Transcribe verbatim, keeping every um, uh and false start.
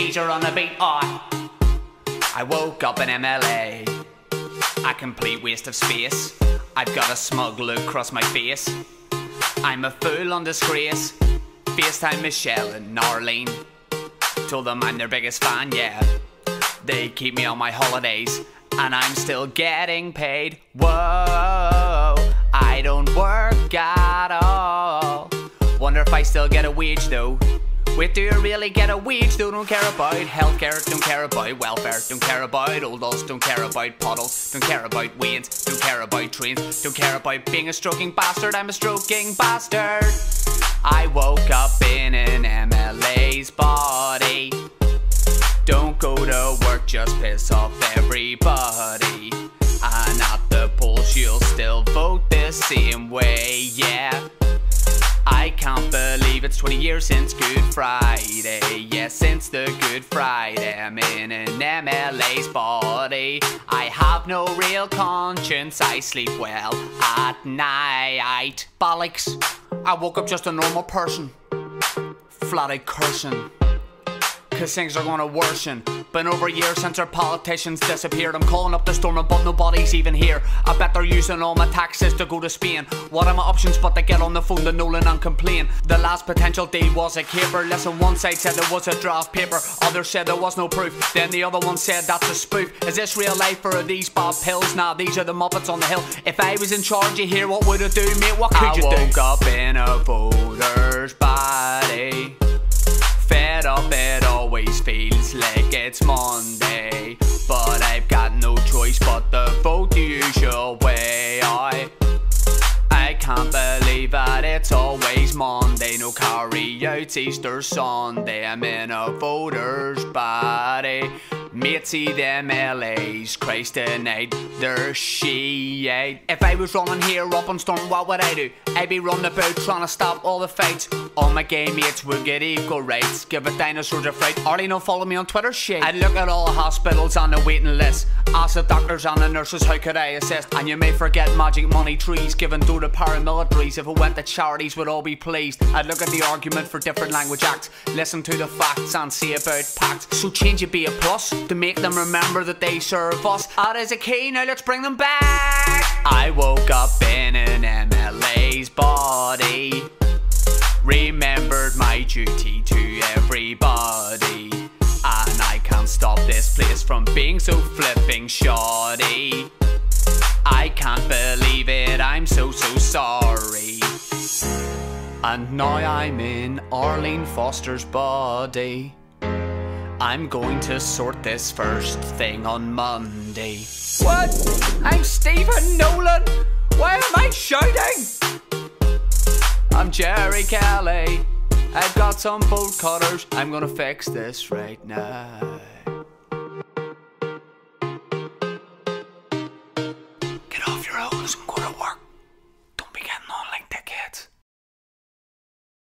Caesar on the beat. Oh, I woke up in M L A, a complete waste of space. I've got a smug look across my face. I'm a fool on disgrace. FaceTime Michelle and Arlene, told them I'm their biggest fan, yeah. They keep me on my holidays, and I'm still getting paid. Whoa, I don't work at all. Wonder if I still get a wage though. Wait, do you really get a wage though? Don't care about healthcare, don't care about welfare, don't care about old us, don't care about puddles, don't care about wains, don't care about trains, don't care about being a stroking bastard. I'm a stroking bastard. I woke up in an M L A's body. Don't go to work, just piss off everybody. And at the polls you'll still vote the same way, yeah. I can't believe it's twenty years since Good Friday. Yeah, since the Good Friday I'm in an M L A's body. I have no real conscience, I sleep well at night. Bollocks, I woke up just a normal person, flat out cursing, cause things are gonna worsen. Been over a year since our politicians disappeared. I'm calling up the storm but nobody's even here. I bet they're using all my taxes to go to Spain. What are my options but to get on the phone to Nolan and complain? The last potential deal was a caper. Listen, one side said there was a draft paper, others said there was no proof, then the other one said that's a spoof. Is this real life or are these Bob pills? Nah, these are the Muppets on the hill. If I was in charge of here, what would it do, mate? What could I you do? I woke up in a voter's body. Fed up, it always feels like it's Monday, but I've got no choice but to vote the usual way. I, I can't believe that it's always Monday. No carry out Easter Sunday. I'm in a voter's body. Matey, them L A's, Christ tonight, they're shit. If I was running here up on Storm, what would I do? I'd be running about trying to stop all the fights. All my gay mates would get equal rights. Give a dinosaur a fright. Arlie, don't follow me on Twitter, shit. I'd look at all the hospitals on the waiting list, ask the doctors and the nurses how could I assist. And you may forget magic money trees given to the paramilitaries. If it went to charities, we'd all be pleased. I'd look at the argument for different language acts, listen to the facts and see about pacts. So change it be a plus, to make them remember that they serve us. That is a key, now let's bring them back. I woke up in an M L A's body, remembered my duty to everybody, and I can't stop this place from being so flipping shoddy. I can't believe it, I'm so so sorry. And now I'm in Arlene Foster's body. I'm going to sort this first thing on Monday. What? I'm Stephen Nolan? Why am I shouting? I'm Jerry Kelly. I've got some bolt cutters. I'm gonna fix this right now.